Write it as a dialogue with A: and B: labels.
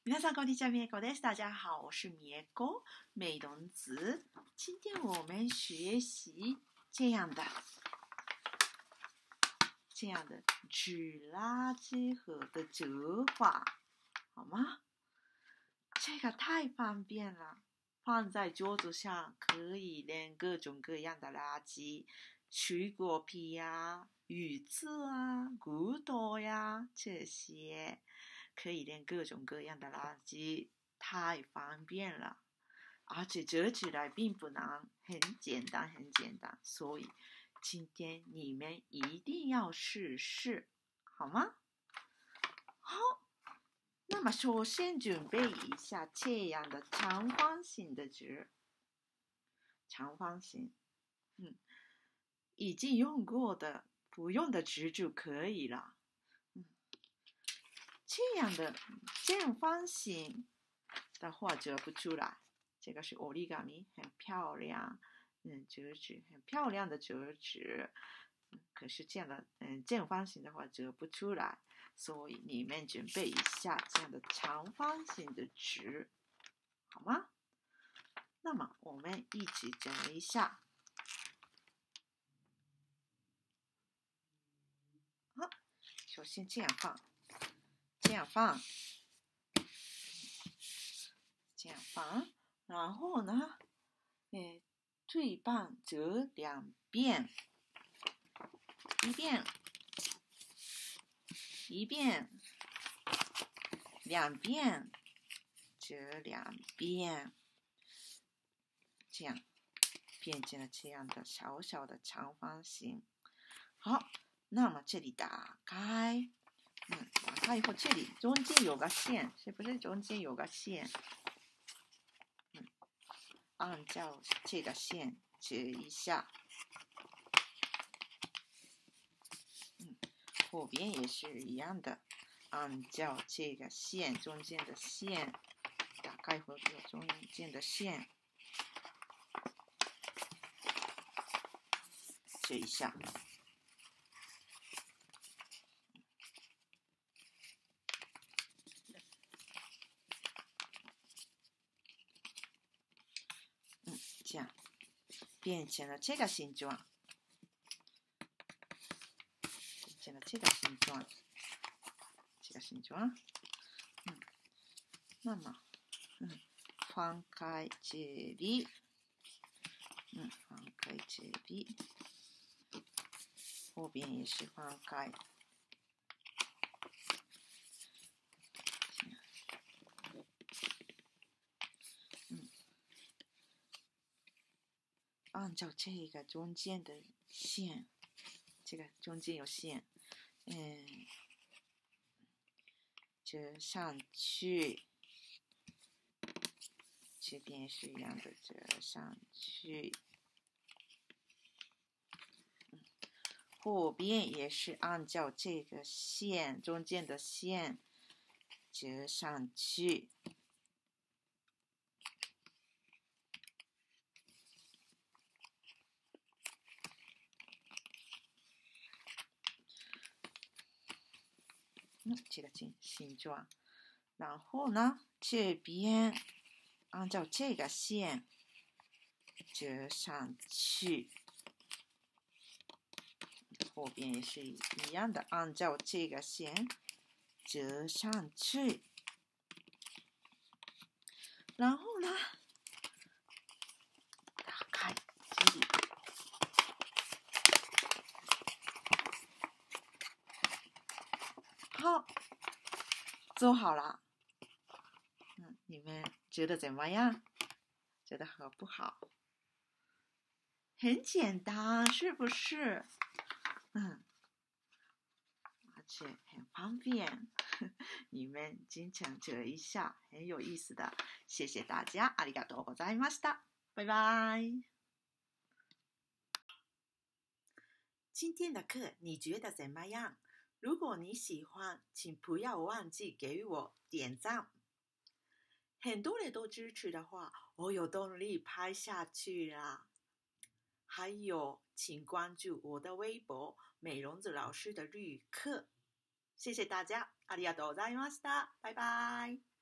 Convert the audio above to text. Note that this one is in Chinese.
A: 皆さんこんにちは、みえこです。大家好，我是みえこ，美容子。今天我们学习这样的纸垃圾盒的折法，好吗？这个太方便了，放在桌子上可以连各种各样的垃圾，水果皮呀、鱼刺啊、骨头呀这些，可以连各种各样的垃圾，太方便了。而且折起来并不难，很简单，所以今天你们一定要试试，好吗？好，那么首先准备一下这样的长方形的纸，长方形，已经用过的不用的纸就可以了。这样的正方形的话折不出来，这个是origami，很漂亮，折纸很漂亮的折纸，可是这样的正方形的话折不出来，所以你们准备一下这样的长方形的纸，好吗？那么我们一起折一下。好，首先这样放，然后呢，对半折两遍，一遍，两遍，折两遍，这样变成了这样的小小的长方形。好，那么这里打开，打开以后，这里中间有个线，是不是中间有个线？按照这个线折一下，后边也是一样的，按照这个线中间的线，打开后有中间的线，折一下。这样变成了这个形状，那么，翻开这里，后边也是翻开。按照这个中间的线，这个中间有线，折上去，这边是一样的，折上去，后边也是按照这个线中间的线折上去。这个形状，然后呢，这边按照这个线折上去，后边也是一样的，按照这个线折上去，然后呢，打开这里。好，做好了。你们觉得怎么样？觉得好不好？很简单，是不是？而且很方便，你们经常折一下，很有意思的。谢谢大家，ありがとうございました。拜拜。今天的课你觉得怎么样？如果你喜欢，请不要忘记给我点赞。很多人都支持的话，我有动力拍下去啦。还有，请关注我的微博“美容子老师的日语课”。谢谢大家，ありがとうございました。拜拜。